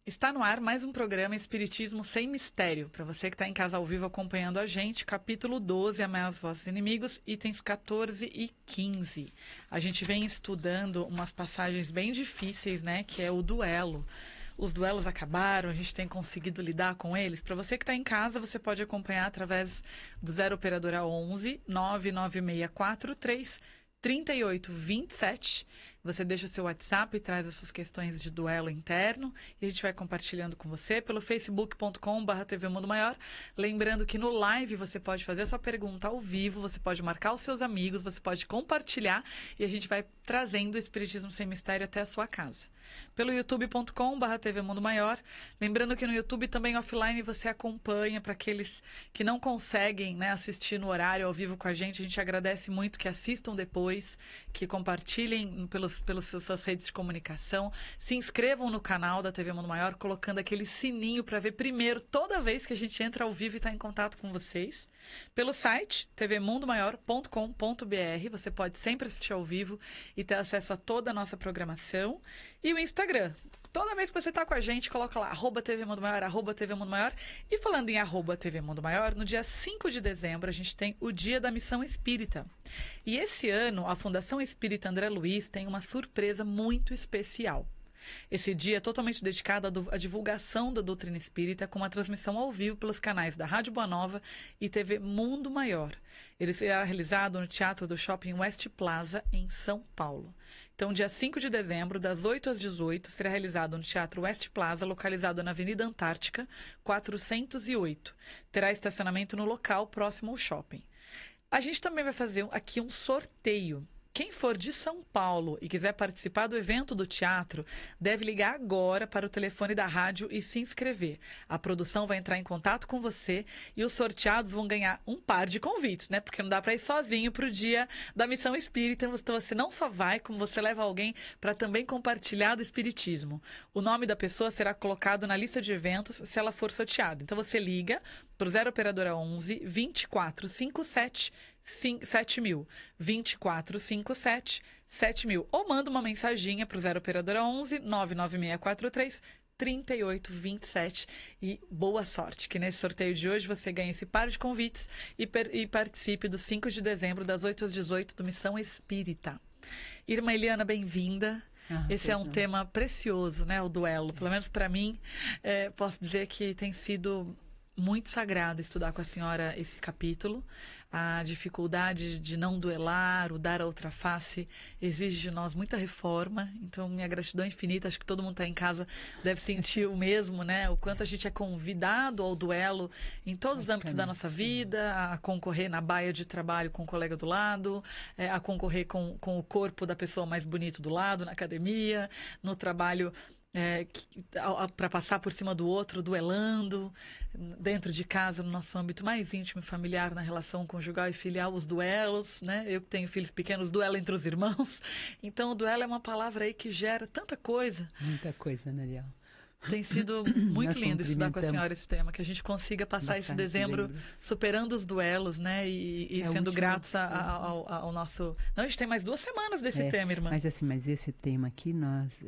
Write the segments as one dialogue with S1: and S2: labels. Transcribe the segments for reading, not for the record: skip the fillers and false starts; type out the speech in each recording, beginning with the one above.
S1: Está no ar mais um programa Espiritismo Sem Mistério. Para você que está em casa ao vivo acompanhando a gente, capítulo 12, Amar os Vossos Inimigos, itens 14 e 15. A gente vem estudando umas passagens bem difíceis, né? Que é o duelo. Os duelos acabaram, a gente tem conseguido lidar com eles. Para você que está em casa, você pode acompanhar através do 0 Operadora 11 99643 3827. Você deixa o seu WhatsApp e traz as suas questões de duelo interno e a gente vai compartilhando com você pelo facebook.com/TV Mundo Maior. Lembrando que no live você pode fazer a sua pergunta ao vivo, você pode marcar os seus amigos, você pode compartilhar e a gente vai trazendo o Espiritismo Sem Mistério até a sua casa. Pelo youtube.com/TV Mundo Maior. Lembrando que no YouTube também offline você acompanha para aqueles que não conseguem, né, assistir no horário ao vivo com a gente agradece muito que assistam depois, que compartilhem pelas suas redes de comunicação, se inscrevam no canal da TV Mundo Maior, colocando aquele sininho para ver primeiro toda vez que a gente entra ao vivo e está em contato com vocês. Pelo site tvmundomaior.com.br, você pode sempre assistir ao vivo e ter acesso a toda a nossa programação. E o Instagram. Toda vez que você está com a gente, coloca lá, @TV Mundo Maior, @TV Mundo Maior. E falando em @TV Mundo Maior, no dia 5 de dezembro, a gente tem o Dia da Missão Espírita. E esse ano, a Fundação Espírita André Luiz tem uma surpresa muito especial. Esse dia é totalmente dedicado à divulgação da doutrina espírita, com uma transmissão ao vivo pelos canais da Rádio Boa Nova e TV Mundo Maior. Ele será realizado no Teatro do Shopping West Plaza, em São Paulo. Então, dia 5 de dezembro, das 8 às 18, será realizado no Teatro West Plaza, localizado na Avenida Antártica, 408. Terá estacionamento no local próximo ao shopping. A gente também vai fazer aqui um sorteio. Quem for de São Paulo e quiser participar do evento do teatro, deve ligar agora para o telefone da rádio e se inscrever. A produção vai entrar em contato com você e os sorteados vão ganhar um par de convites, né? Porque não dá para ir sozinho para o dia da Missão Espírita. Então você não só vai, como você leva alguém para também compartilhar do Espiritismo. O nome da pessoa será colocado na lista de eventos se ela for sorteada. Então você liga para o 0 Operadora 11 2457 7000, 2457 7000, ou manda uma mensaginha para o 0 Operadora 11 99643 3827 e boa sorte, que nesse sorteio de hoje você ganha esse par de convites e participe do 5 de dezembro das 8 às 18 do Missão Espírita. Irmã Eliana, bem-vinda. Esse é um tema precioso, né, o duelo, pelo menos para mim, posso dizer que tem sido muito sagrado estudar com a senhora esse capítulo. A dificuldade de não duelar, o dar a outra face, exige de nós muita reforma. Então, minha gratidão infinita. Acho que todo mundo está em casa deve sentir o mesmo, né? O quanto a gente é convidado ao duelo em todos os âmbitos da nossa vida, a concorrer na baia de trabalho com o colega do lado, a concorrer com o corpo da pessoa mais bonito do lado, na academia, no trabalho, para passar por cima do outro, duelando, dentro de casa, no nosso âmbito mais íntimo e familiar, na relação conjugal e filial, os duelos, né? Eu que tenho filhos pequenos, duelo entre os irmãos. Então, o duelo é uma palavra aí que gera tanta coisa.
S2: Muita coisa, Nariel.
S1: Tem sido muito lindo estudar com a senhora esse tema, que a gente consiga passar esse dezembro superando os duelos, né? E sendo gratos ao nosso... Não, a gente tem mais 2 semanas desse tema, irmã.
S2: Mas esse tema aqui, nós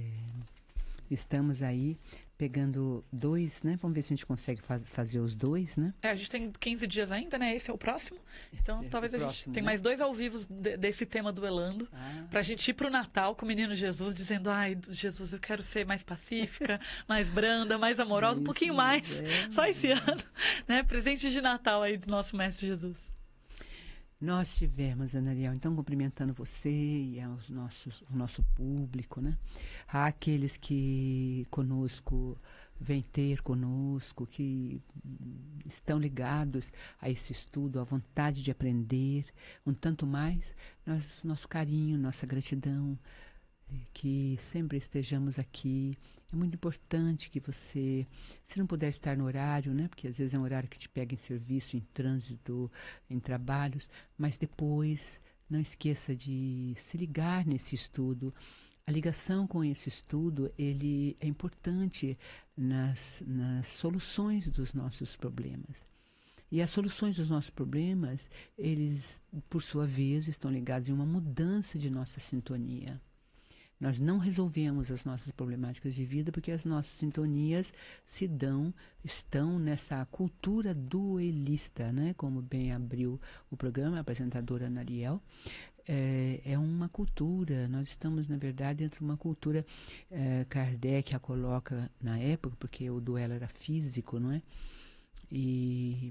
S2: estamos aí pegando 2, né? Vamos ver se a gente consegue fazer os 2, né?
S1: A gente tem 15 dias ainda, né? Esse é o próximo. Então, talvez a gente tenha mais 2 ao vivo desse tema duelando, pra gente ir pro Natal com o menino Jesus, dizendo, ai, Jesus, eu quero ser mais pacífica, mais branda, mais amorosa, um pouquinho mais, só esse ano, né? Presente de Natal aí do nosso Mestre Jesus.
S2: Nós tivemos, Anariel, então cumprimentando você e o nosso público, né? Há aqueles que conosco, vêm ter conosco, que estão ligados a esse estudo, à vontade de aprender, um tanto mais, nosso carinho, nossa gratidão, que sempre estejamos aqui. É muito importante que você, se não puder estar no horário, né? Porque às vezes é um horário que te pega em serviço, em trânsito, em trabalhos, mas depois não esqueça de se ligar nesse estudo. A ligação com esse estudo, ele é importante nas soluções dos nossos problemas. E as soluções dos nossos problemas, eles, por sua vez, estão ligados em uma mudança de nossa sintonia. Nós não resolvemos as nossas problemáticas de vida porque as nossas sintonias estão nessa cultura duelista, né? Como bem abriu o programa, a apresentadora Nariel. É uma cultura, nós estamos, na verdade, dentro de uma cultura, Kardec a coloca na época, porque o duelo era físico, não é? E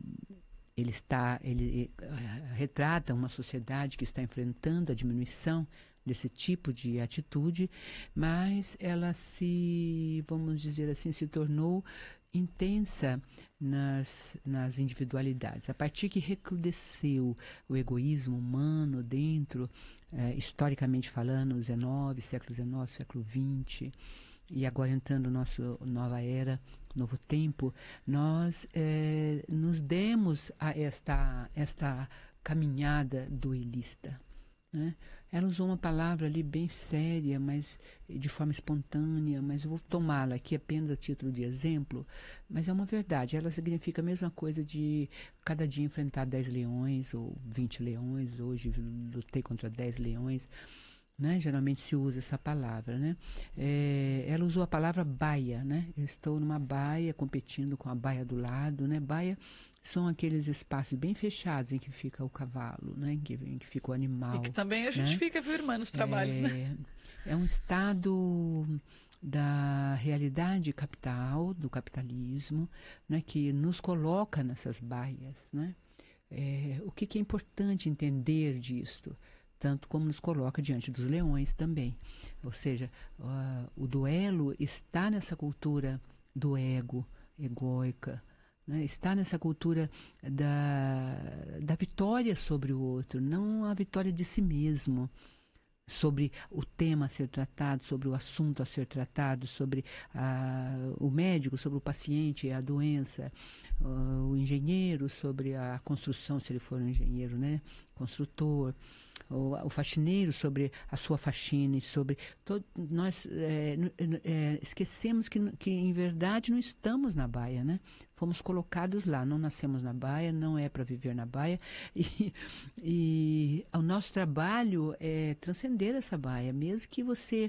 S2: ele retrata uma sociedade que está enfrentando a diminuição desse tipo de atitude, mas ela vamos dizer assim, se tornou intensa nas individualidades. A partir que recrudesceu o egoísmo humano dentro, historicamente falando, século XIX, século XX, e agora entrando nossa nova era, novo tempo, nós nos demos a esta caminhada duelista, né? Ela usou uma palavra ali bem séria, mas de forma espontânea, mas eu vou tomá-la aqui apenas a título de exemplo, mas é uma verdade. Ela significa a mesma coisa de cada dia enfrentar 10 leões ou 20 leões. Hoje lutei contra 10 leões, né? Geralmente se usa essa palavra, né? Ela usou a palavra baia, né? Eu estou numa baia, competindo com a baia do lado, né? Baia são aqueles espaços bem fechados em que fica o cavalo, né? Em que fica o animal.
S1: E que também a gente
S2: né?
S1: fica, viu, irmã, nos trabalhos, né?
S2: É um estado da realidade capital, do capitalismo, né? Que nos coloca nessas baias, né? O que é importante entender disto? Tanto como nos coloca diante dos leões também. Ou seja, o duelo está nessa cultura do ego, egóica, né? Está nessa cultura da vitória sobre o outro, não a vitória de si mesmo, sobre o tema a ser tratado, sobre o assunto a ser tratado, sobre o médico, sobre o paciente, a doença, o engenheiro, sobre a construção, se ele for um engenheiro, né? Construtor, o faxineiro sobre a sua faxina, sobre nós esquecemos que em verdade não estamos na baia, né? Fomos colocados lá, não nascemos na baia, não é para viver na baia, e o nosso trabalho é transcender essa baia, mesmo que você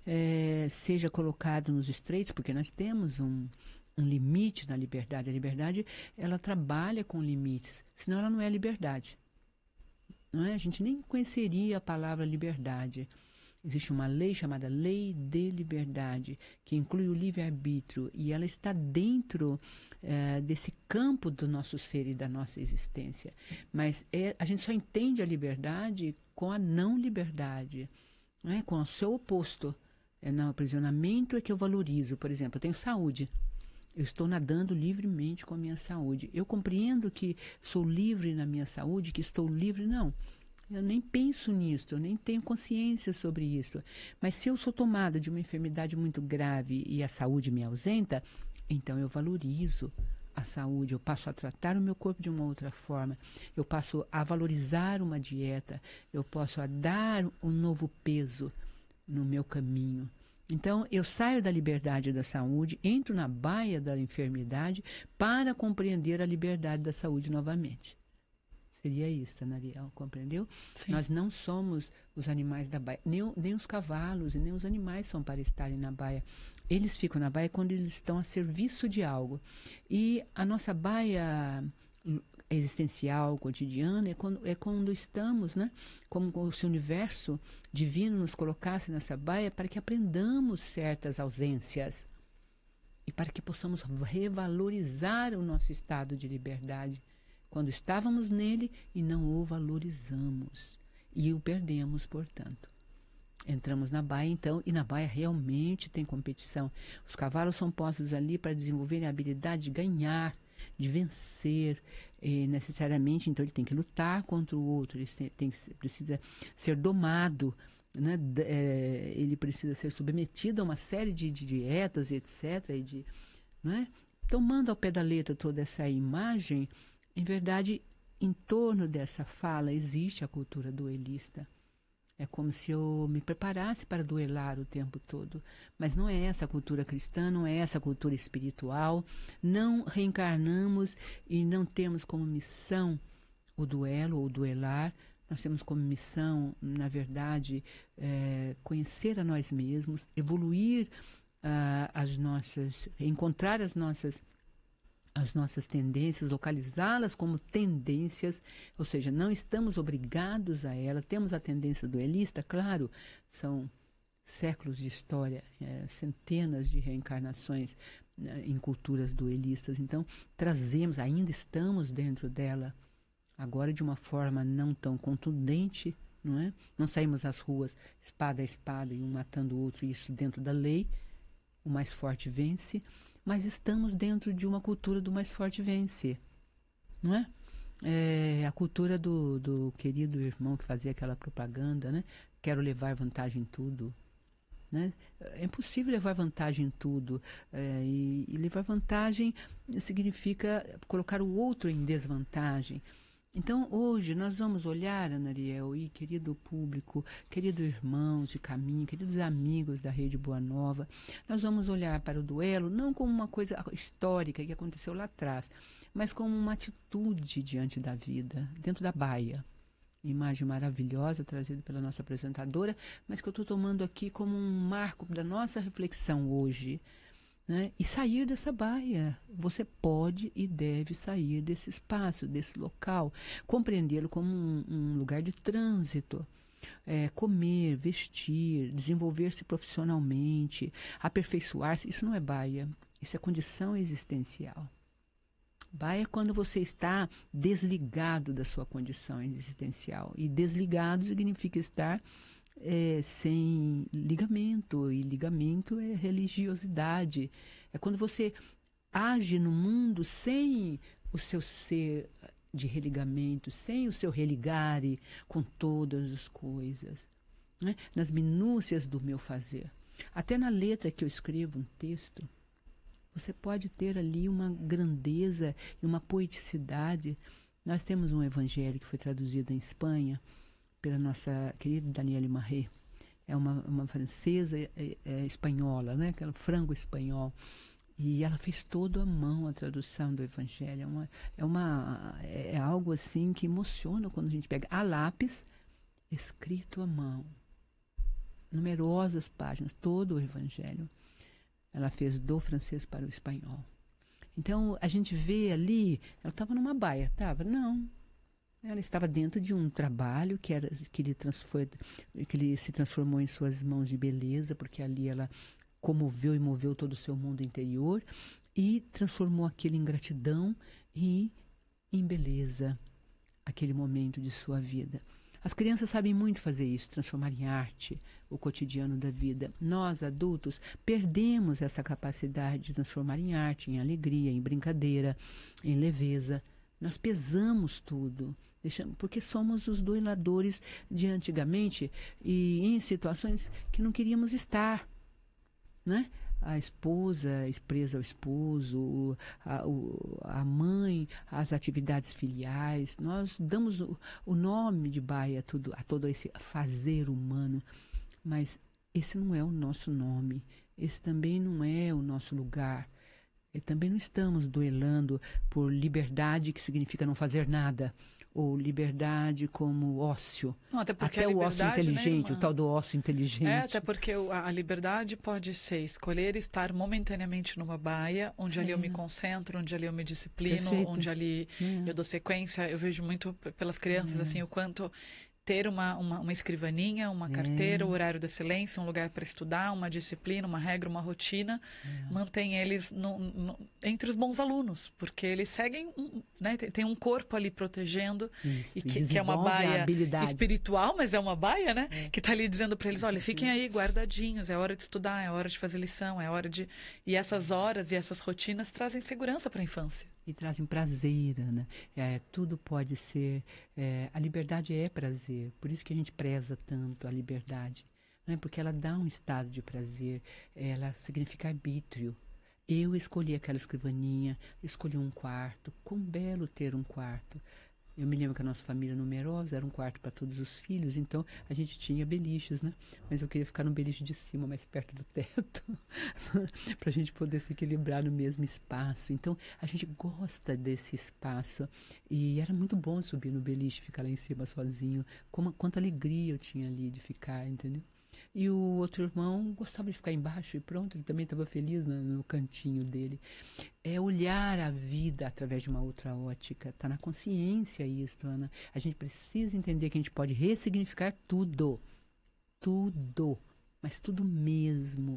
S2: seja colocado nos estreitos, porque nós temos um limite na liberdade. A liberdade, ela trabalha com limites, senão ela não é liberdade. Não é? A gente nem conheceria a palavra liberdade. Existe uma lei chamada Lei de Liberdade, que inclui o livre-arbítrio, e ela está dentro desse campo do nosso ser e da nossa existência. Mas a gente só entende a liberdade com a não liberdade, não é? Com o seu oposto. No aprisionamento é que eu valorizo. Por exemplo, eu tenho saúde. Eu estou nadando livremente com a minha saúde. Eu compreendo que sou livre na minha saúde, que estou livre, não. Eu nem penso nisso, eu nem tenho consciência sobre isso. Mas se eu sou tomada de uma enfermidade muito grave e a saúde me ausenta, então eu valorizo a saúde, eu passo a tratar o meu corpo de uma outra forma, eu passo a valorizar uma dieta, eu posso a dar um novo peso no meu caminho. Então, eu saio da liberdade da saúde, entro na baia da enfermidade para compreender a liberdade da saúde novamente. Seria isso, Nariel, compreendeu?
S1: Sim.
S2: Nós não somos os animais da baia, nem os cavalos e nem os animais são para estarem na baia. Eles ficam na baia quando eles estão a serviço de algo. E a nossa baia existencial, cotidiana, é quando estamos, né? Como se o universo divino nos colocasse nessa baia para que aprendamos certas ausências e para que possamos revalorizar o nosso estado de liberdade quando estávamos nele e não o valorizamos e o perdemos, portanto. Entramos na baia, então, e na baia realmente tem competição. Os cavalos são postos ali para desenvolverem a habilidade de ganhar, de vencer, necessariamente, então ele tem que lutar contra o outro, ele precisa ser domado, né? Ele precisa ser submetido a uma série de dietas, etc. Não é? Tomando ao pé da letra toda essa imagem, em verdade, em torno dessa fala existe a cultura duelista. É como se eu me preparasse para duelar o tempo todo. Mas não é essa a cultura cristã, não é essa a cultura espiritual. Não reencarnamos e não temos como missão o duelo ou duelar Nós temos como missão, na verdade, conhecer a nós mesmos, evoluir encontrar as nossas tendências, localizá-las como tendências, ou seja, não estamos obrigados a ela. Temos a tendência duelista, claro, são séculos de história, centenas de reencarnações em culturas duelistas. Então, ainda estamos dentro dela, agora de uma forma não tão contundente, não é? Não saímos às ruas espada a espada e um matando o outro, isso dentro da lei, o mais forte vence, mas estamos dentro de uma cultura do mais forte vencer, não é? A cultura do querido irmão que fazia aquela propaganda, né? Quero levar vantagem em tudo. Né? É impossível levar vantagem em tudo. E levar vantagem significa colocar o outro em desvantagem. Então, hoje, nós vamos olhar, Anariel, e querido público, querido irmãos de caminho, queridos amigos da Rede Boa Nova, nós vamos olhar para o duelo não como uma coisa histórica que aconteceu lá atrás, mas como uma atitude diante da vida, dentro da baia. Imagem maravilhosa trazida pela nossa apresentadora, mas que eu estou tomando aqui como um marco da nossa reflexão hoje. Né? E sair dessa baia. Você pode e deve sair desse espaço, desse local, compreendê-lo como um lugar de trânsito. Comer, vestir, desenvolver-se profissionalmente, aperfeiçoar-se, isso não é baia, isso é condição existencial. Baia é quando você está desligado da sua condição existencial. E desligado significa estar sem ligamento. E ligamento é religiosidade. É quando você age no mundo sem o seu ser de religamento, sem o seu religare com todas as coisas. Né? Nas minúcias do meu fazer. Até na letra que eu escrevo um texto, você pode ter ali uma grandeza e uma poeticidade. Nós temos um evangelho que foi traduzido em Espanha pela nossa querida Danielle Marré. É uma francesa espanhola, né? Aquela frango espanhol. E ela fez todo à mão a tradução do evangelho. É algo assim que emociona quando a gente pega a lápis, escrito à mão. Numerosas páginas, todo o evangelho. Ela fez do francês para o espanhol. Então, a gente vê ali, ela estava numa baia, estava? Não. Ela estava dentro de um trabalho que ele se transformou em suas mãos de beleza, porque ali ela comoveu e moveu todo o seu mundo interior e transformou aquilo em gratidão e em beleza, aquele momento de sua vida. As crianças sabem muito fazer isso, transformar em arte o cotidiano da vida. Nós, adultos, perdemos essa capacidade de transformar em arte, em alegria, em brincadeira, em leveza. Nós pesamos tudo, porque somos os dueladores de antigamente e em situações que não queríamos estar, né? A esposa presa ao esposo, a mãe, as atividades filiais. Nós damos o nome de baia a todo esse fazer humano, mas esse não é o nosso nome, esse também não é o nosso lugar. E também não estamos duelando por liberdade, que significa não fazer nada, ou liberdade como ócio.
S1: Não,
S2: até o ócio inteligente, o tal do ócio inteligente.
S1: Até porque a liberdade pode ser escolher estar momentaneamente numa baia, onde ali eu me concentro, onde ali eu me disciplino, perfeito, onde ali eu dou sequência. Eu vejo muito pelas crianças assim o quanto ter uma escrivaninha, uma carteira, o horário da excelência, um lugar para estudar, uma disciplina, uma regra, uma rotina, mantém eles entre os bons alunos, porque eles seguem, né, tem um corpo ali protegendo,
S2: isso,
S1: e que é uma baia espiritual, mas é uma baia, né?
S2: É.
S1: Que está ali dizendo para eles, olha, fiquem aí guardadinhos, é hora de estudar, é hora de fazer lição, é hora de... E essas horas e essas rotinas trazem segurança para a infância.
S2: E trazem prazer, né? Tudo pode ser... a liberdade é prazer, por isso que a gente preza tanto a liberdade. Né? Porque ela dá um estado de prazer, ela significa arbítrio. Eu escolhi aquela escrivaninha, escolhi um quarto, quão belo ter um quarto. Eu me lembro que a nossa família numerosa, era um quarto para todos os filhos, então a gente tinha beliches, né? Mas eu queria ficar no beliche de cima, mais perto do teto, para a gente poder se equilibrar no mesmo espaço. Então a gente gosta desse espaço. E era muito bom subir no beliche, ficar lá em cima sozinho. Quanta alegria eu tinha ali de ficar, entendeu? E o outro irmão gostava de ficar embaixo e pronto, ele também estava feliz no cantinho dele. É olhar a vida através de uma outra ótica. Está na consciência isso, Ana. A gente precisa entender que a gente pode ressignificar tudo. Tudo. Mas tudo mesmo.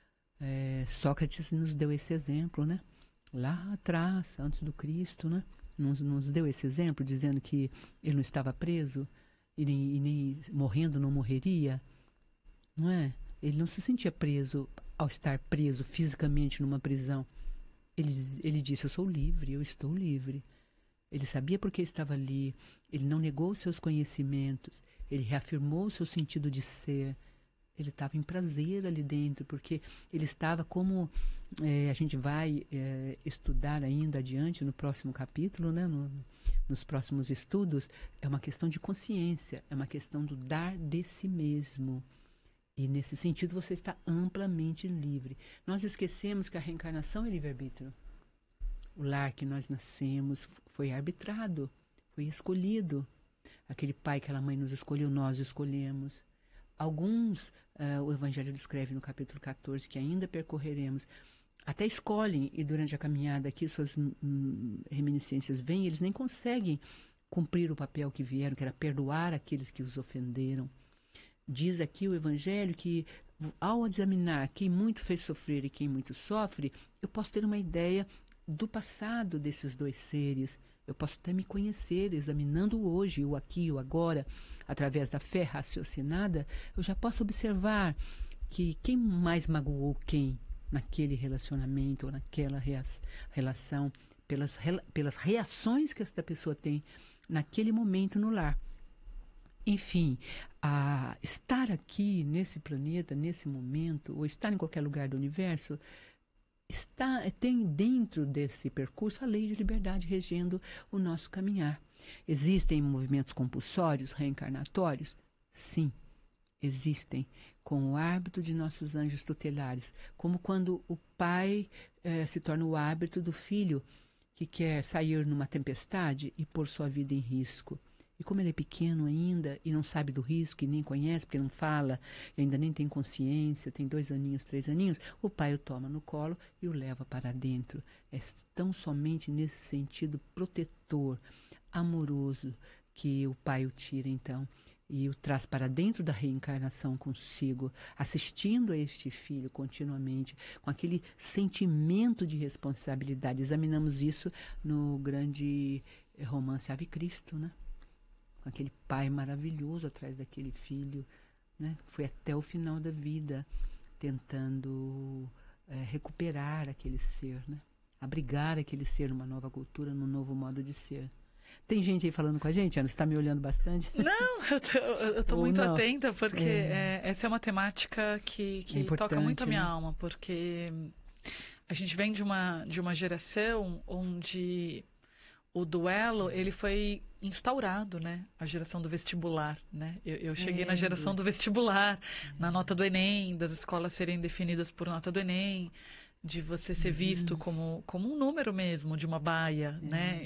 S2: Sócrates nos deu esse exemplo, né? Lá atrás, antes do Cristo, né? Nos deu esse exemplo, dizendo que ele não estava preso e nem morrendo não morreria. Não é? Ele não se sentia preso ao estar preso fisicamente numa prisão. Ele disse, eu sou livre, eu estou livre. Ele sabia por que estava ali. Ele não negou seus conhecimentos. Ele reafirmou o seu sentido de ser. Ele estava em prazer ali dentro, porque ele estava como... a gente vai estudar ainda adiante no próximo capítulo, né? Nos próximos estudos. É uma questão de consciência. É uma questão do dar de si mesmo. E nesse sentido você está amplamente livre. Nós esquecemos que a reencarnação é livre-arbítrio. O lar que nós nascemos foi arbitrado, foi escolhido. Aquele pai, aquela mãe nos escolheu, nós escolhemos. Alguns, o Evangelho descreve no capítulo 14, que ainda percorreremos, até escolhem, e durante a caminhada aqui suas reminiscências vêm, eles nem conseguem cumprir o papel que vieram, que era perdoar aqueles que os ofenderam. Diz aqui o Evangelho que, ao examinar quem muito fez sofrer e quem muito sofre, eu posso ter uma ideia do passado desses dois seres. Eu posso até me conhecer, examinando o hoje, o aqui, o agora, através da fé raciocinada, eu já posso observar que quem mais magoou quem naquele relacionamento ou naquela relação, pelas reações que esta pessoa tem naquele momento no lar. Enfim, estar aqui nesse planeta, nesse momento, ou estar em qualquer lugar do universo, tem dentro desse percurso a lei de liberdade regendo o nosso caminhar. Existem movimentos compulsórios, reencarnatórios? Sim, existem, com o árbitro de nossos anjos tutelares, como quando o pai se torna o árbitro do filho que quer sair numa tempestade e pôr sua vida em risco. E como ele é pequeno ainda e não sabe do risco e nem conhece, porque não fala, ainda nem tem consciência, tem 2 aninhos, 3 aninhos, o pai o toma no colo e o leva para dentro. É tão somente nesse sentido protetor, amoroso, que o pai o tira então e o traz para dentro da reencarnação consigo, assistindo a este filho continuamente, com aquele sentimento de responsabilidade. Examinamos isso no grande romance Ave Cristo, né? Com aquele pai maravilhoso atrás daquele filho, né? Foi até o final da vida tentando recuperar aquele ser, né? Abrigar aquele ser numa nova cultura, num novo modo de ser. Tem gente aí falando com a gente, Ana? Você está me olhando bastante?
S1: Não, eu tô muito atenta, porque essa é uma temática que toca muito a minha alma, porque a gente vem de uma geração onde o duelo, ele foi instaurado, né? A geração do vestibular, né? Eu cheguei na geração do vestibular, na nota do Enem, das escolas serem definidas por nota do Enem, de você ser visto como um número mesmo, de uma baia, né?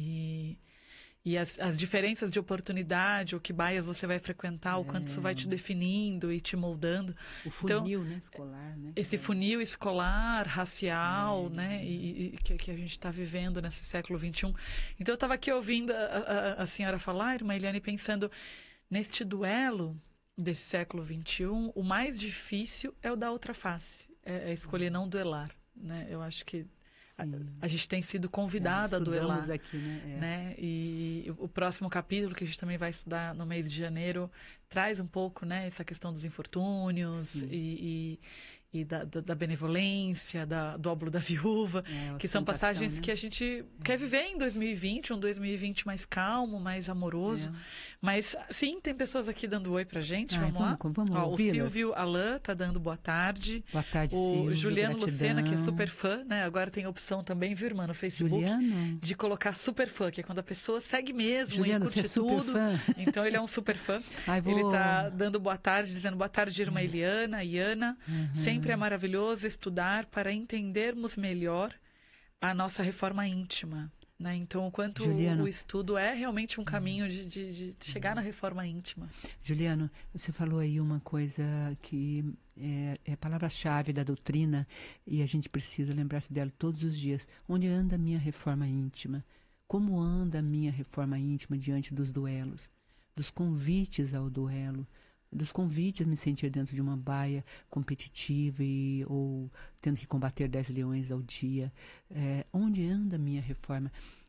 S1: E as diferenças de oportunidade, o que baias você vai frequentar, o quanto isso vai te definindo e te moldando.
S2: O funil, né, escolar, né?
S1: Esse funil escolar, racial, né? E que a gente está vivendo nesse século XXI. Então, eu estava aqui ouvindo a senhora falar, irmã Eliane, pensando neste duelo desse século XXI, o mais difícil é o da outra face. É escolher não duelar, né? Eu acho que a gente tem sido convidada a duelar.
S2: Aqui,
S1: né? E o próximo capítulo, que a gente também vai estudar no mês de janeiro, traz um pouco, né, essa questão dos infortúnios e da benevolência, do óbolo da viúva, que são passagens, né, que a gente quer viver em 2020, um 2020 mais calmo, mais amoroso. Mas, sim, tem pessoas aqui dando oi pra gente, vamos lá?
S2: Vamos
S1: o Silvio Alain tá dando boa tarde.
S2: Boa tarde,
S1: o
S2: Silvio,
S1: Juliano
S2: gratidão.
S1: Lucena, que é super fã, né? Agora tem a opção também, viu, irmã, no Facebook,
S2: Juliano?
S1: De colocar super fã, que é quando a pessoa segue mesmo,
S2: Juliano,
S1: e curte tudo.
S2: Fã?
S1: Então ele é um super fã. Ele tá dando boa tarde, dizendo boa tarde, irmã Eliana, Iana. Sempre é maravilhoso estudar para entendermos melhor a nossa reforma íntima. Né? Então, o quanto
S2: Juliano,
S1: o estudo é realmente um caminho de chegar na reforma íntima.
S2: Juliano, você falou aí uma coisa que é a palavra-chave da doutrina e a gente precisa lembrar-se dela todos os dias. Onde anda a minha reforma íntima? Como anda a minha reforma íntima diante dos duelos, dos convites ao duelo, dos convites a me sentir dentro de uma baia competitiva ou tendo que combater 10 leões ao dia? Onde anda a minha reforma?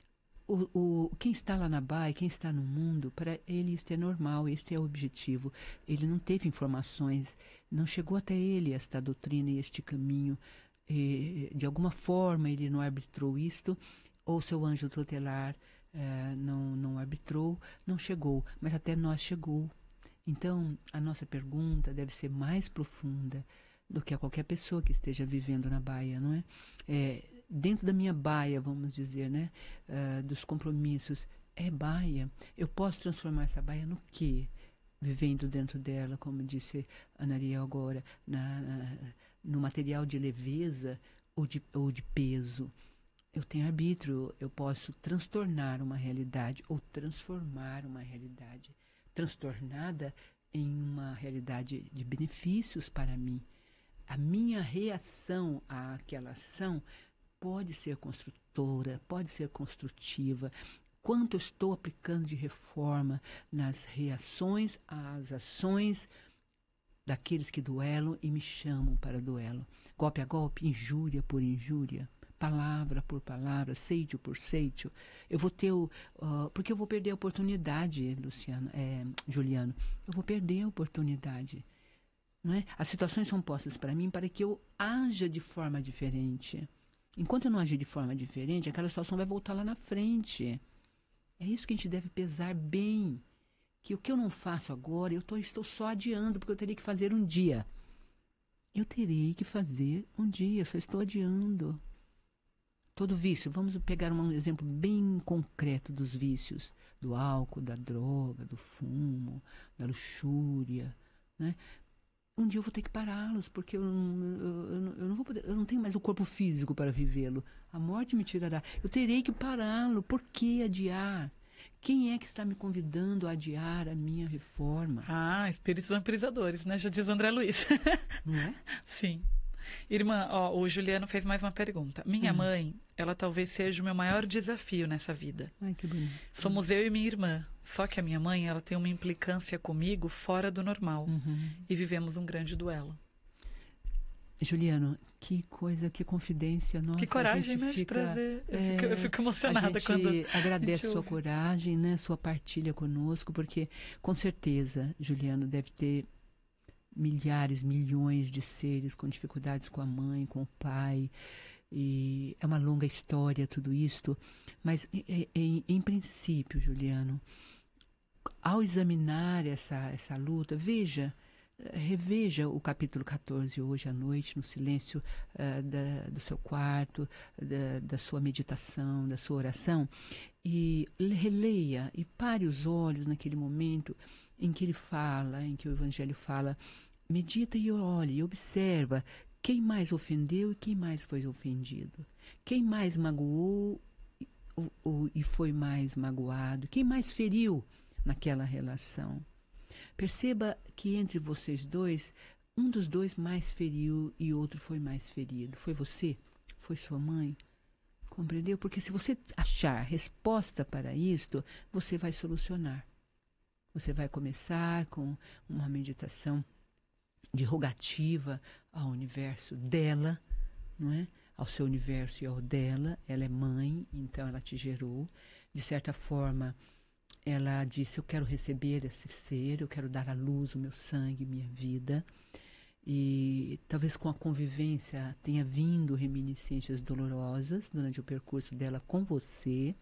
S2: Quem está lá na baia, quem está no mundo, para ele isso é normal, este é o objetivo. Ele não teve informações, não chegou até ele esta doutrina e este caminho. De alguma forma ele não arbitrou isto, ou seu anjo tutelar não arbitrou, não chegou, mas até nós chegou. Então, a nossa pergunta deve ser mais profunda do que a qualquer pessoa que esteja vivendo na baia, não é? Dentro da minha baia, vamos dizer, né? Dos compromissos, é baia. Eu posso transformar essa baia no quê? Vivendo dentro dela, como disse Ana Ariel agora, no material de leveza ou de peso. Eu tenho arbítrio, eu posso transtornar uma realidade ou transformar uma realidade transtornada em uma realidade de benefícios para mim. A minha reação àquela ação pode ser construtora, pode ser construtiva. Quanto eu estou aplicando de reforma nas reações às ações daqueles que duelam e me chamam para duelo. Golpe a golpe, injúria por injúria, palavra por palavra, seitio por seitio. Eu vou ter porque eu vou perder a oportunidade, Juliano. Eu vou perder a oportunidade. Não é? As situações são postas para mim para que eu haja de forma diferente. Enquanto eu não agir de forma diferente, aquela situação vai voltar lá na frente. É isso que a gente deve pesar bem. Que o que eu não faço agora, eu estou só adiando, porque eu teria que fazer um dia. Eu terei que fazer um dia, eu só estou adiando. Todo vício, vamos pegar um exemplo bem concreto dos vícios. Do álcool, da droga, do fumo, da luxúria, né? Um dia eu vou ter que pará-los, porque eu não vou poder, eu não tenho mais o corpo físico para vivê-lo. A morte me tirará. Eu terei que pará-lo. Por que adiar? Quem é que está me convidando a adiar a minha reforma?
S1: Espíritos vampirizadores, né? Já diz André Luiz.
S2: Não é?
S1: Sim. Irmã, o Juliano fez mais uma pergunta. Minha mãe, ela talvez seja o meu maior desafio nessa vida.
S2: Ai, que bonito.
S1: Somos eu e minha irmã. Só que a minha mãe, ela tem uma implicância comigo fora do normal. E vivemos um grande duelo.
S2: Juliano, que coisa, que confidência. Nossa,
S1: que coragem, né, de trazer. Eu fico emocionada quando a gente
S2: agradece sua coragem, né, sua partilha conosco, porque com certeza, Juliano, deve ter milhares, milhões de seres com dificuldades com a mãe, com o pai. E é uma longa história tudo isto. Mas, em princípio, Juliano, ao examinar essa luta, reveja o capítulo 14 hoje à noite, no silêncio do seu quarto, da sua meditação, da sua oração, e releia e pare os olhos naquele momento em que ele fala, em que o Evangelho fala, medita e olhe, e observa quem mais ofendeu e quem mais foi ofendido, quem mais magoou e foi mais magoado, quem mais feriu naquela relação. Perceba que entre vocês dois, um dos dois mais feriu e outro foi mais ferido. Foi você? Foi sua mãe? Compreendeu? Porque se você achar resposta para isto, você vai solucionar. Você vai começar com uma meditação de rogativa ao universo dela, não é? Ao seu universo e ao dela. Ela é mãe, então ela te gerou. De certa forma, ela disse, eu quero receber esse ser, eu quero dar à luz o meu sangue, minha vida. E talvez com a convivência tenha vindo reminiscências dolorosas durante o percurso dela com você.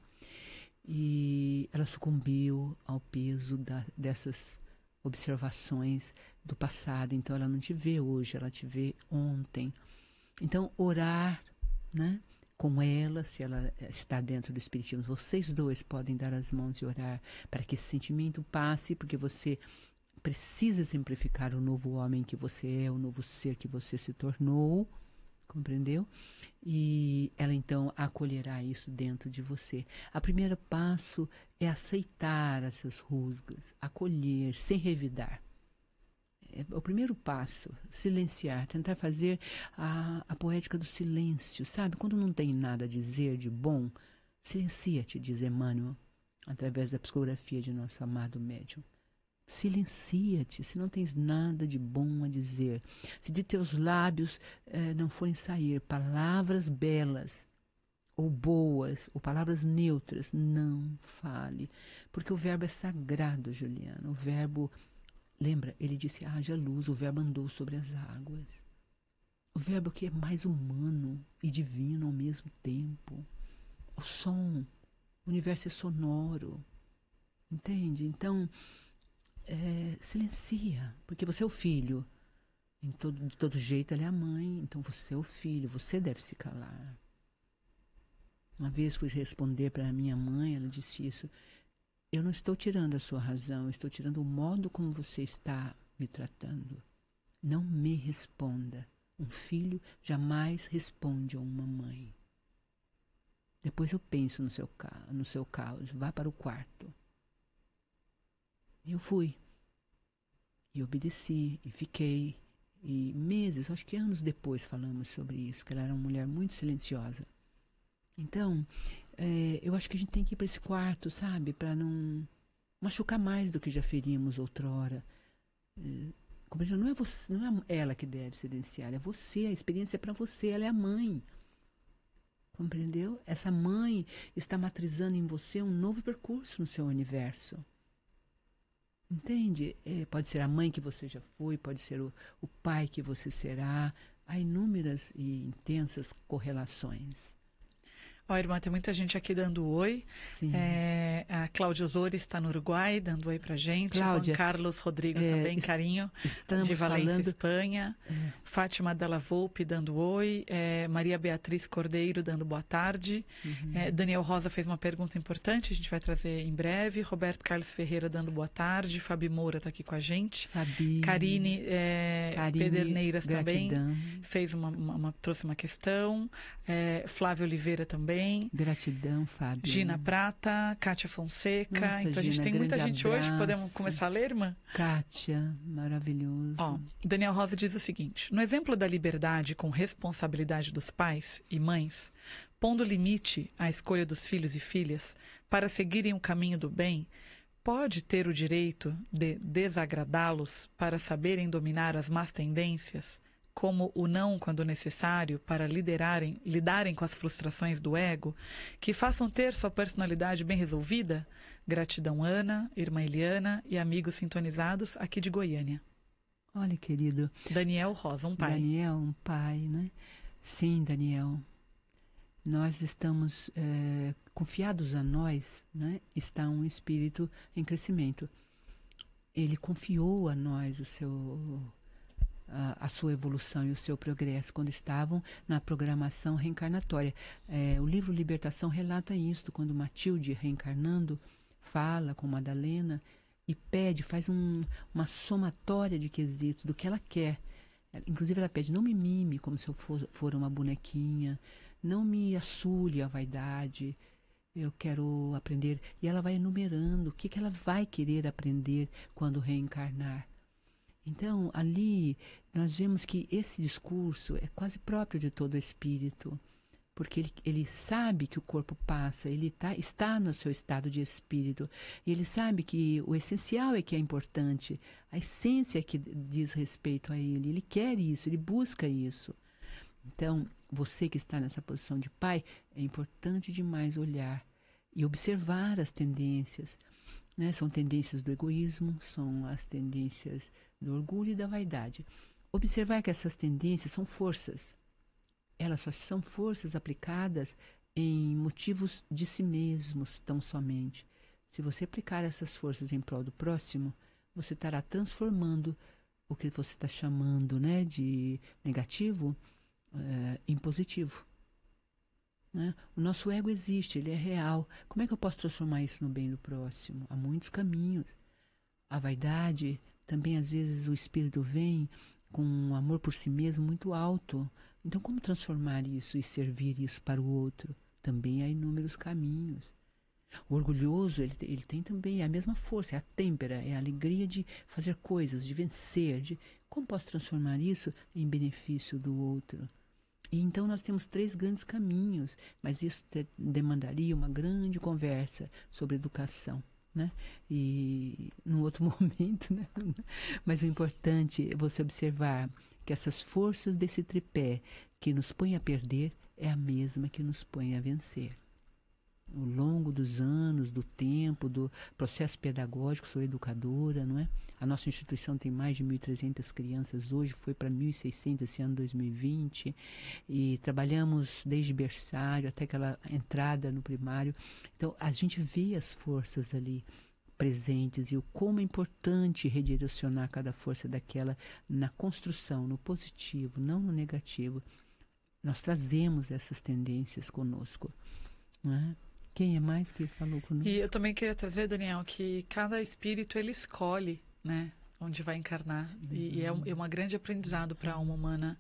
S2: E ela sucumbiu ao peso dessas observações do passado. Então ela não te vê hoje, ela te vê ontem. Então orar, né, com ela, se ela está dentro do espiritismo, vocês dois podem dar as mãos e orar para que esse sentimento passe, porque você precisa simplificar o novo homem que você é, o novo ser que você se tornou, compreendeu? E ela então acolherá isso dentro de você. O primeiro passo é aceitar essas rusgas, acolher, sem revidar. É o primeiro passo, silenciar, tentar fazer a poética do silêncio, sabe? Quando não tem nada a dizer de bom, silencia-te, diz Emmanuel, através da psicografia de nosso amado médium. Silencia-te, se não tens nada de bom a dizer. Se de teus lábios não forem sair palavras belas, ou boas, ou palavras neutras, não fale. Porque o verbo é sagrado, Juliana. O verbo, lembra, ele disse, haja luz, o verbo andou sobre as águas. O verbo que é mais humano e divino ao mesmo tempo. O som, o universo é sonoro. Entende? Então, silencia, porque você é o filho. De todo jeito ela é a mãe, então você é o filho, você deve se calar. Uma vez fui responder para a minha mãe, ela disse isso, eu não estou tirando a sua razão, eu estou tirando o modo como você está me tratando. Não me responda. Um filho jamais responde a uma mãe. Depois eu penso no seu caos, vá para o quarto. E eu fui. E obedeci, e fiquei. E meses, acho que anos depois falamos sobre isso, porque ela era uma mulher muito silenciosa. Então, eu acho que a gente tem que ir para esse quarto, sabe? Para não machucar mais do que já ferimos outrora. Não é você, não é ela que deve silenciar, é você, a experiência é para você, ela é a mãe. Compreendeu? Essa mãe está matrizando em você um novo percurso no seu universo. Entende? Pode ser a mãe que você já foi, pode ser o pai que você será. Há inúmeras e intensas correlações.
S1: Ó, irmã, tem muita gente aqui dando oi.
S2: Sim.
S1: A Cláudia Osori está no Uruguai, dando oi pra gente.
S2: Cláudia,
S1: Juan Carlos Rodrigo também, carinho.
S2: Estamos
S1: de Valência,
S2: falando...
S1: Espanha. Fátima Della Volpe dando oi. Maria Beatriz Cordeiro dando boa tarde. Daniel Rosa fez uma pergunta importante, a gente vai trazer em breve. Roberto Carlos Ferreira dando boa tarde. Fabi Moura está aqui com a gente.
S2: Fabi.
S1: Karine Pederneiras
S2: gratidão.
S1: também fez trouxe uma questão. Flávio Oliveira também.
S2: Gratidão, Fábio.
S1: Gina Prata, Kátia Fonseca.
S2: Nossa,
S1: então a gente
S2: Gina,
S1: tem muita gente
S2: abraço.
S1: hoje. Podemos começar a ler, irmã?
S2: Kátia, maravilhoso.
S1: Ó, Daniel Rosa diz o seguinte: no exemplo da liberdade com responsabilidade dos pais e mães, pondo limite à escolha dos filhos e filhas para seguirem o caminho do bem, pode ter o direito de desagradá-los para saberem dominar as más tendências, como o não quando necessário para lidarem com as frustrações do ego, que façam ter sua personalidade bem resolvida? Gratidão, Ana, irmã Eliana e amigos sintonizados aqui de Goiânia.
S2: Olha, querido.
S1: Daniel Rosa, um pai.
S2: Daniel, um pai, né? Sim, Daniel. Nós estamos confiados a nós, né? Está um espírito em crescimento. Ele confiou a nós a sua evolução e o seu progresso quando estavam na programação reencarnatória. O livro Libertação relata isso, quando Matilde, reencarnando, fala com Madalena e pede, faz uma somatória de quesitos do que ela quer. Inclusive ela pede, não me mime como se eu for uma bonequinha, não me assule a vaidade, eu quero aprender. E ela vai enumerando o que ela vai querer aprender quando reencarnar. Então, ali, nós vemos que esse discurso é quase próprio de todo espírito, porque ele sabe que o corpo passa, ele está no seu estado de espírito, e ele sabe que o essencial é que é importante, a essência é que diz respeito a ele quer isso, ele busca isso. Então, você que está nessa posição de pai, é importante demais olhar e observar as tendências, né? São tendências do egoísmo, são as tendências do orgulho e da vaidade. observar que essas tendências são forças. Elas só são forças aplicadas em motivos de si mesmos, tão somente. Se você aplicar essas forças em prol do próximo, você estará transformando o que você está chamando, né, de negativo em positivo. Né? O nosso ego existe, ele é real. Como é que eu posso transformar isso no bem do próximo? Há muitos caminhos. A vaidade, também às vezes o espírito vem com um amor por si mesmo muito alto. Então, como transformar isso e servir isso para o outro? Também há inúmeros caminhos. O orgulhoso, ele tem também a mesma força, é a têmpera, é a alegria de fazer coisas, de vencer. Como posso transformar isso em benefício do outro? E então nós temos 3 grandes caminhos, mas isso demandaria uma grande conversa sobre educação, né? E num outro momento, né? Mas o importante é você observar que essas forças desse tripé que nos põe a perder é a mesma que nos põe a vencer. Ao longo dos anos, do tempo, do processo pedagógico, sou educadora, não é? A nossa instituição tem mais de 1.300 crianças hoje, foi para 1.600 esse ano 2020, e trabalhamos desde berçário até aquela entrada no primário. Então, a gente vê as forças ali presentes e o como é importante redirecionar cada força daquela na construção, no positivo, não no negativo. Nós trazemos essas tendências conosco, não é? Quem é mais que falou conosco?
S1: E eu também queria trazer, Daniel, que cada espírito ele escolhe, né, onde vai encarnar. E é um grande aprendizado para a alma humana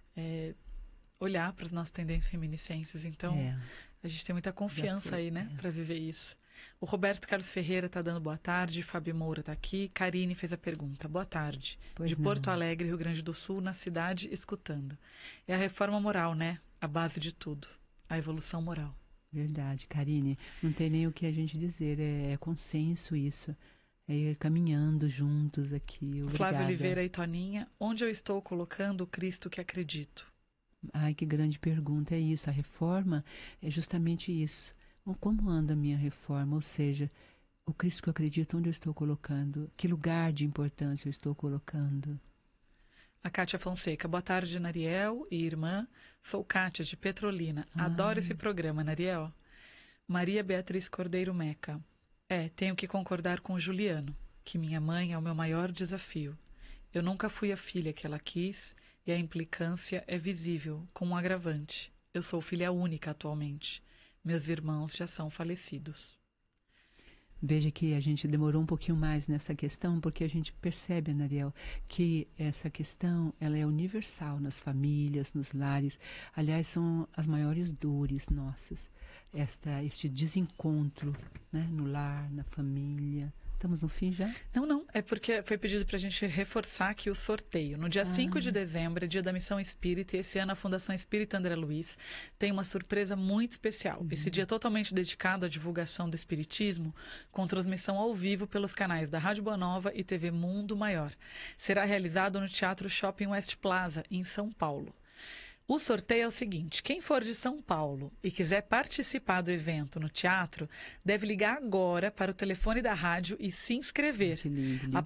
S1: olhar para as nossas tendências reminiscências. Então, a gente tem muita confiança aí, né, para viver isso. O Roberto Carlos Ferreira está dando boa tarde, Fábio Moura está aqui, Karine fez a pergunta. Boa tarde. De Porto Alegre, Rio Grande do Sul, na cidade, escutando. É a reforma moral, né? A base de tudo. A evolução moral.
S2: Verdade, Karine. Não tem nem o que a gente dizer. É consenso isso. É ir caminhando juntos aqui. Obrigada.
S1: Flávio Oliveira e Toninha. Onde eu estou colocando o Cristo que acredito?
S2: Ai, que grande pergunta. É isso. A reforma é justamente isso. Como anda a minha reforma? Ou seja, o Cristo que eu acredito, onde eu estou colocando? Que lugar de importância eu estou colocando?
S1: A Kátia Fonseca. Boa tarde, Nariel e irmã. Sou Kátia, de Petrolina. Adoro esse programa, Nariel. Maria Beatriz Cordeiro Meca. Tenho que concordar com o Juliano, que minha mãe é o meu maior desafio. Eu nunca fui a filha que ela quis e a implicância é visível, com um agravante. Eu sou filha única atualmente. Meus irmãos já são falecidos.
S2: Veja que a gente demorou um pouquinho mais nessa questão, porque a gente percebe, Nariel, que essa questão ela é universal nas famílias, nos lares. Aliás, são as maiores dores nossas. Este desencontro, né, no lar, na família. Estamos no fim já?
S1: Não. É porque foi pedido para a gente reforçar aqui o sorteio. No dia 5 de dezembro, é dia da Missão Espírita, e esse ano a Fundação Espírita André Luiz tem uma surpresa muito especial. Esse dia é totalmente dedicado à divulgação do Espiritismo, com transmissão ao vivo pelos canais da Rádio Boa Nova e TV Mundo Maior. Será realizado no Teatro Shopping West Plaza, em São Paulo. O sorteio é o seguinte: quem for de São Paulo e quiser participar do evento no teatro, deve ligar agora para o telefone da rádio e se inscrever.
S2: Que lindo.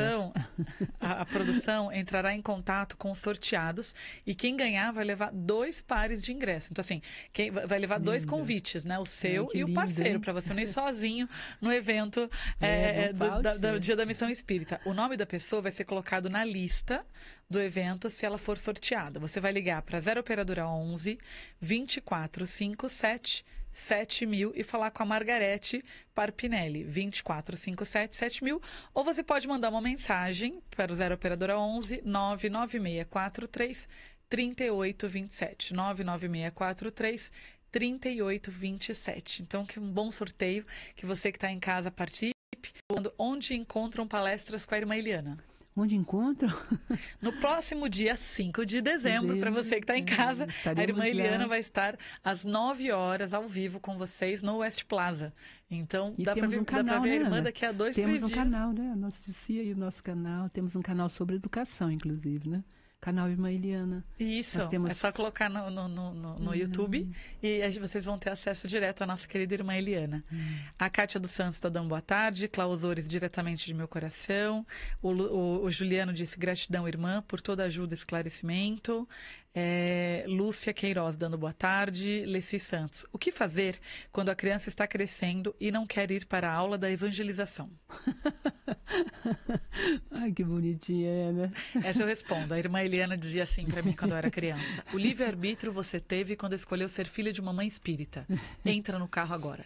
S1: A produção entrará em contato com os sorteados e quem ganhar vai levar 2 pares de ingresso. Então, assim, quem vai levar 2 convites, né? O seu e o parceiro, para você não ir sozinho no evento do Dia da Missão Espírita. O nome da pessoa vai ser colocado na lista do evento se ela for sorteada. Você vai ligar para 0 Operadora 11 2457 7000 e falar com a Margarete Parpinelli, 2457 7000, ou você pode mandar uma mensagem para o 0 Operadora 11 99643 3827, 99643 3827. Então, que um bom sorteio, que você que está em casa participe. Onde encontram palestras com a irmã Eliana?
S2: Onde encontram?
S1: No próximo dia 5 de dezembro, para você que está em casa, a irmã Eliana vai estar às 9 horas ao vivo com vocês no West Plaza. Então, dá para ver a irmã daqui a 2, 3 dias.
S2: Temos um canal, né? A nossa tia e o nosso canal. Temos um canal sobre educação, inclusive, né? canal Irmã Eliana.
S1: Isso,
S2: Nós temos...
S1: é só colocar no YouTube e aí vocês vão ter acesso direto à nossa querida Irmã Eliana. A Kátia dos Santos está dando boa tarde, Clausores diretamente de meu coração, o Juliano disse gratidão, irmã, por toda a ajuda e esclarecimento. Lúcia Queiroz dando boa tarde, Leci Santos. O que fazer quando a criança está crescendo e não quer ir para a aula da evangelização?
S2: Ai, que bonitinha, Ana.
S1: Essa eu respondo. A irmã Eliana dizia assim para mim quando eu era criança: o livre-arbítrio você teve quando escolheu ser filha de uma mãe espírita. Entra no carro agora.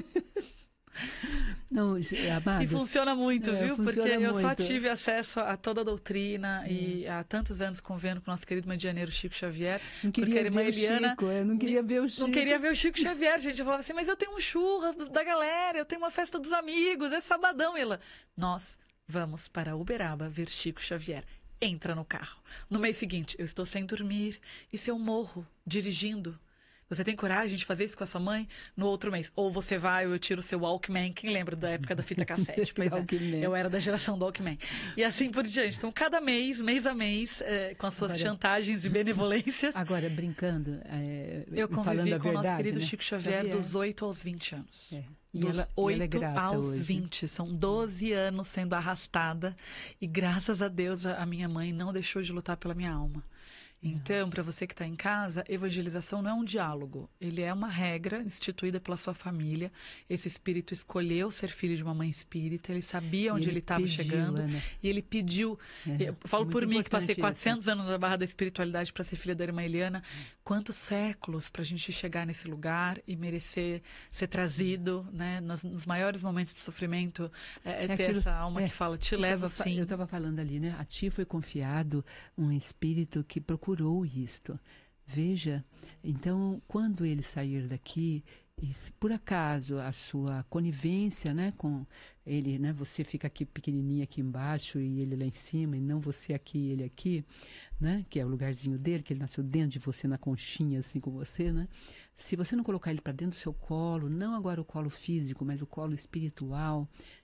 S2: Não, amados,
S1: e funciona muito, viu? Porque eu só
S2: muito.
S1: tive acesso a toda a doutrina e há tantos anos convivendo com o nosso querido medianeiro Chico Xavier.
S2: Não queria ver o Chico, eu não queria ver o Chico.
S1: Não queria ver o Chico Xavier, gente. Eu falava assim, mas eu tenho um churras da galera, eu tenho uma festa dos amigos, é sabadão. E ela, nós vamos para Uberaba ver Chico Xavier. Entra no carro. No mês seguinte, eu estou sem dormir. E se eu morro dirigindo? Você tem coragem de fazer isso com a sua mãe? No outro mês. Ou você vai ou eu tiro o seu Walkman. Quem lembra da época da fita cassete? Pois é, eu era da geração do Walkman. E assim por diante. Então, cada mês a mês, com as suas chantagens e benevolências.
S2: Agora, brincando,
S1: eu convivi com o nosso querido, né? Chico Xavier dos 8 aos 20 anos. Dos 8 aos 20. São 12 anos sendo arrastada. E graças a Deus, a minha mãe não deixou de lutar pela minha alma. Então, para você que está em casa, evangelização não é um diálogo. Ele é uma regra instituída pela sua família. Esse espírito escolheu ser filho de uma mãe espírita. Ele sabia onde ele estava chegando. Ana. E ele pediu... Eu falo por mim que passei 400 anos na barra da espiritualidade para ser filha da irmã Eliana. Quantos séculos para a gente chegar nesse lugar e merecer ser trazido, né? Nos maiores momentos de sofrimento, ter aquilo, essa alma que fala, te leva assim.
S2: Eu estava falando ali, né? A ti foi confiado um espírito que procurou isto. Veja, então, quando ele sair daqui, e por acaso a sua conivência, né, com ele, né, você fica aqui pequenininha aqui embaixo e ele lá em cima, e não você aqui e ele aqui, né, que é o lugarzinho dele, que ele nasceu dentro de você, na conchinha, assim com você, né? Se você não colocar ele para dentro do seu colo, não agora o colo físico, mas o colo espiritual,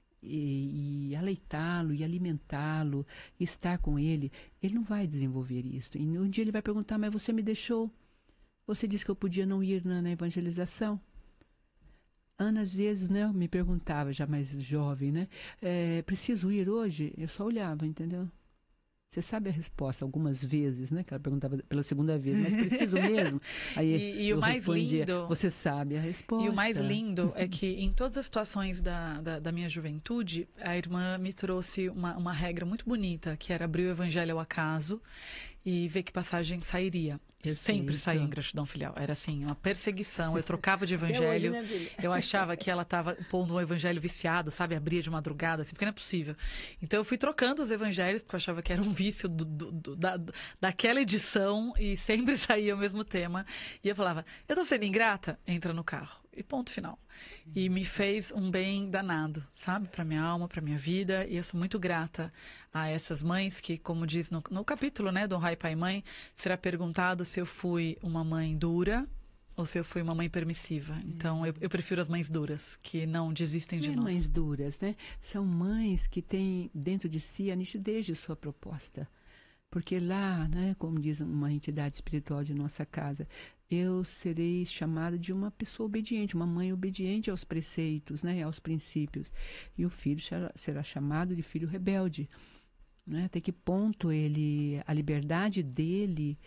S2: e aleitá-lo, e alimentá-lo, e estar com ele, ele não vai desenvolver isso. E um dia ele vai perguntar, mas você me deixou? Você disse que eu podia não ir na evangelização? Ana, às vezes, né, me perguntava, já mais jovem, né? Preciso ir hoje? Eu só olhava, entendeu? Você sabe a resposta algumas vezes, né? Que ela perguntava pela segunda vez, mas preciso mesmo? Aí
S1: e o mais
S2: respondia,
S1: lindo...
S2: Você sabe a resposta.
S1: E o mais lindo é que em todas as situações da minha juventude, a irmã me trouxe uma regra muito bonita, que era abrir o evangelho ao acaso e ver que passagem sairia. Sempre saía em gratidão filial. Era assim, uma perseguição. Eu trocava de evangelho. Hoje, né, eu achava que ela estava pondo um evangelho viciado, sabe? Abria de madrugada, assim, porque não é possível. Então eu fui trocando os evangelhos, porque eu achava que era um vício daquela edição e sempre saía o mesmo tema. E eu falava, eu tô sendo ingrata? Entra no carro. E ponto final. E me fez um bem danado, sabe? Para minha alma, para minha vida. E eu sou muito grata a essas mães que, como diz no capítulo, né, do Honrai Pai e Mãe, será perguntado se eu fui uma mãe dura ou se eu fui uma mãe permissiva. Então, eu prefiro as mães duras, que não desistem de nós.
S2: Mães duras, né? São mães que têm dentro de si a nitidez de sua proposta. Porque lá, né, como diz uma entidade espiritual de nossa casa, eu serei chamada de uma pessoa obediente, uma mãe obediente aos preceitos, né, aos princípios. E o filho será chamado de filho rebelde. Né? Até que ponto a liberdade dele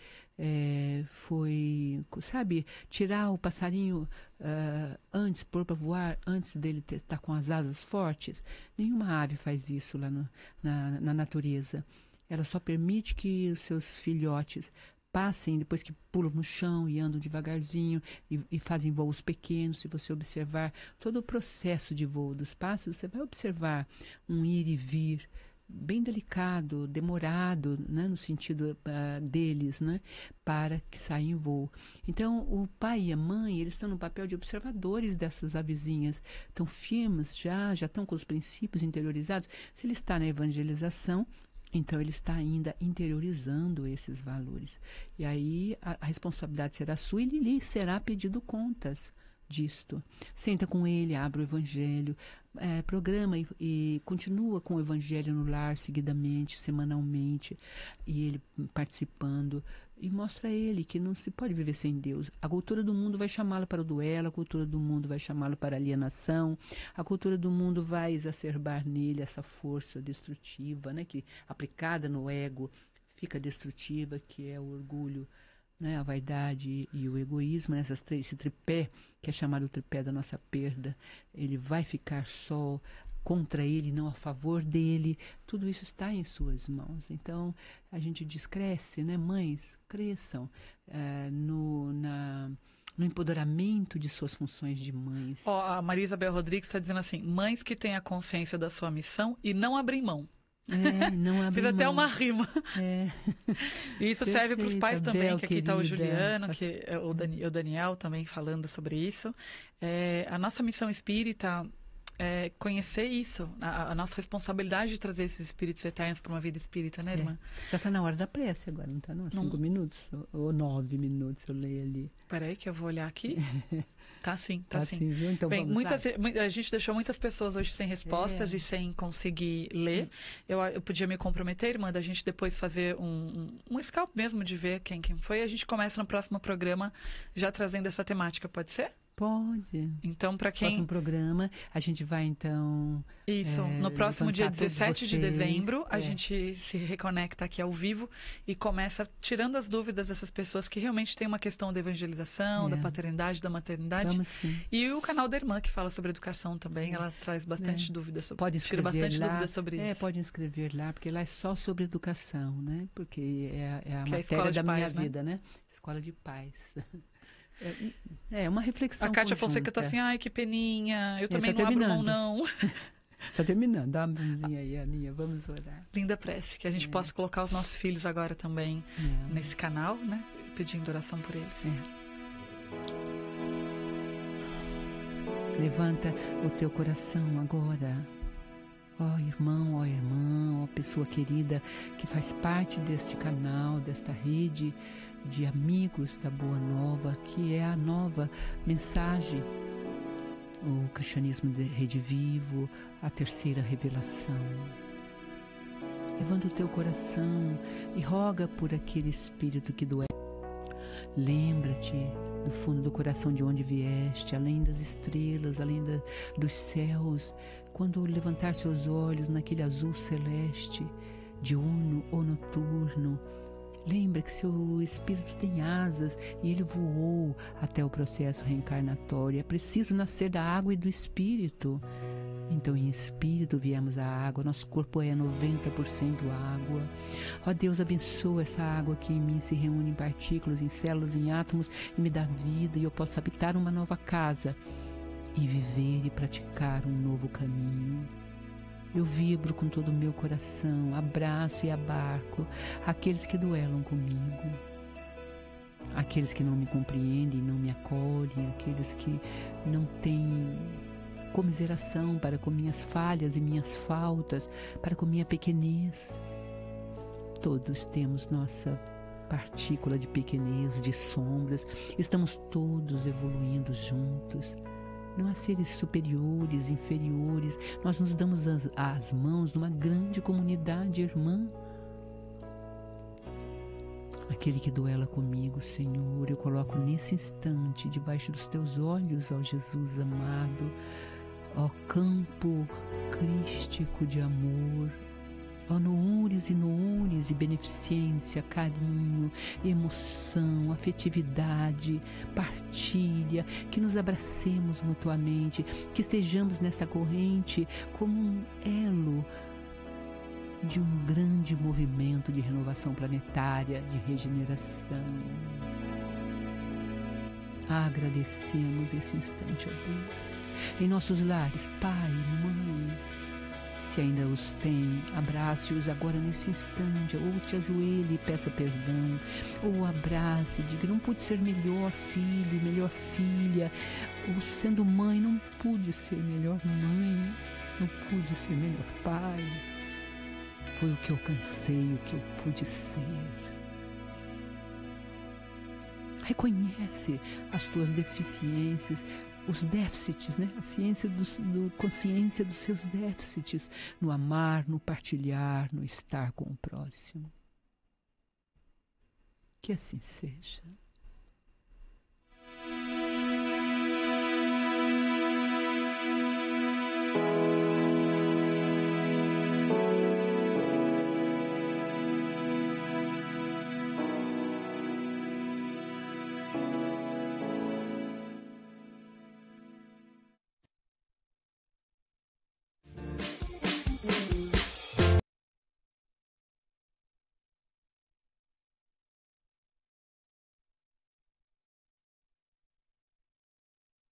S2: foi, sabe, tirar o passarinho antes, pôr para voar, antes dele estar com as asas fortes. Nenhuma ave faz isso lá na natureza. Ela só permite que os seus filhotes passem, depois que pulam no chão e andam devagarzinho e fazem voos pequenos. Se você observar todo o processo de voo dos pássaros, você vai observar um ir e vir bem delicado, demorado, né, no sentido deles, né, para que saiam em voo. Então, o pai e a mãe, eles estão no papel de observadores dessas avezinhas, estão firmes, já estão com os princípios interiorizados. Se ele está na evangelização, então ele está ainda interiorizando esses valores. E aí a responsabilidade será sua e lhe será pedido contas disto. Senta com ele, abre o evangelho, programa e continua com o Evangelho no Lar seguidamente, semanalmente, e ele participando, e mostra a ele que não se pode viver sem Deus. A cultura do mundo vai chamá-lo para o duelo, a cultura do mundo vai chamá-lo para a alienação, a cultura do mundo vai exacerbar nele essa força destrutiva, né, que aplicada no ego fica destrutiva, que é o orgulho, né, a vaidade e o egoísmo, né, esse tripé, que é chamado o tripé da nossa perda, ele vai ficar só contra ele, não a favor dele. Tudo isso está em suas mãos. Então, a gente diz, cresce, né, mães, cresçam no empoderamento de suas funções de mães.
S1: A Maria Isabel Rodrigues está dizendo assim, mães que têm a consciência da sua missão e não abrem mão.
S2: Não abre
S1: Fiz até
S2: mão.
S1: uma rima. E isso serve para os pais também,
S2: Bel,
S1: que aqui está o
S2: querida.
S1: Juliano, que é o Daniel também falando sobre isso. A nossa missão espírita é conhecer isso, a nossa responsabilidade de trazer esses espíritos eternos para uma vida espírita, né, irmã?
S2: Já está na hora da prece agora, não está? Não, 5 minutos ou 9 minutos, eu leio ali.
S1: Peraí que eu vou olhar aqui. Tá sim, tá sim.
S2: Viu? Então,
S1: bem,
S2: vamos lá.
S1: a gente deixou muitas pessoas hoje sem respostas e sem conseguir ler. Eu podia me comprometer, irmã, da gente depois fazer um scalp mesmo de ver quem foi. A gente começa no próximo programa já trazendo essa temática, pode ser?
S2: Pode.
S1: Então, para quem...
S2: Próximo programa, a gente vai, então...
S1: Isso, no próximo dia 17 de dezembro, a
S2: É.
S1: gente se reconecta aqui ao vivo e começa tirando as dúvidas dessas pessoas que realmente têm uma questão da evangelização, da paternidade, da maternidade.
S2: Vamos sim.
S1: E o canal da irmã, que fala sobre educação também, ela traz bastante dúvidas sobre
S2: Pode
S1: tira
S2: inscrever
S1: bastante
S2: lá.
S1: dúvidas sobre isso.
S2: Pode inscrever lá, porque lá é só sobre educação, né? Porque é a
S1: Que é a
S2: matéria
S1: escola de
S2: da minha
S1: paz, né?
S2: vida, né? Escola de paz. É uma reflexão
S1: A Kátia
S2: conjunta.
S1: Fonseca tá assim, ai, que peninha, eu também
S2: tá
S1: não abro mão,
S2: terminando.
S1: não.
S2: Está terminando. Dá uma mãozinha aí, Aninha. Vamos orar.
S1: Linda prece, que a gente possa colocar os nossos filhos agora também nesse canal, né? Pedindo oração por eles.
S2: Levanta o teu coração agora. Ó irmão, ó irmã, ó pessoa querida que faz parte deste canal, desta rede de amigos da Boa Nova, que é a nova mensagem, o cristianismo de Rede Vivo, a terceira revelação. Levanta o teu coração e roga por aquele espírito que doer. Lembra-te do fundo do coração de onde vieste, além das estrelas, além dos céus, quando levantar seus olhos naquele azul celeste, diurno ou noturno. Lembra que seu espírito tem asas e ele voou até o processo reencarnatório. É preciso nascer da água e do espírito. Então, em espírito viemos à água, nosso corpo é 90% água. Ó Deus, abençoa essa água que em mim se reúne em partículas, em células, em átomos e me dá vida e eu posso habitar uma nova casa e viver e praticar um novo caminho. Eu vibro com todo o meu coração, abraço e abarco aqueles que duelam comigo, aqueles que não me compreendem, não me acolhem, aqueles que não têm comiseração para com minhas falhas e minhas faltas, para com minha pequenez. Todos temos nossa partícula de pequenez, de sombras, estamos todos evoluindo juntos. Não há seres superiores, inferiores, nós nos damos as mãos numa grande comunidade irmã. Aquele que duela comigo, Senhor, eu coloco nesse instante debaixo dos teus olhos, ó Jesus amado, ó campo crístico de amor, ó noures e noures de beneficência, carinho, emoção, afetividade, partilha, que nos abracemos mutuamente, que estejamos nessa corrente como um elo de um grande movimento de renovação planetária, de regeneração. Agradecemos esse instante, ó Deus. Em nossos lares, pai, mãe, se ainda os tem, abrace-os agora nesse instante, ou te ajoelhe e peça perdão, ou abrace e diga, não pude ser melhor filho, melhor filha, ou sendo mãe, não pude ser melhor mãe, não pude ser melhor pai, foi o que eu alcancei, o que eu pude ser. Reconhece as tuas deficiências, os déficits, né? A ciência consciência dos seus déficits, no amar, no partilhar, no estar com o próximo. Que assim seja.